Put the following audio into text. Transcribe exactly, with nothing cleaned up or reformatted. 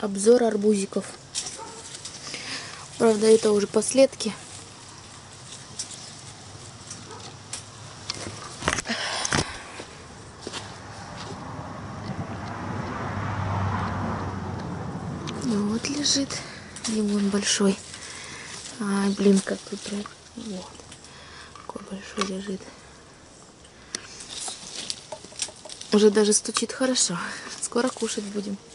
Обзор арбузиков. Правда, это уже последки. Вот лежит лимон большой. Ай, блин, как тут. Вот. Какой большой лежит. Уже даже стучит хорошо. Скоро кушать будем.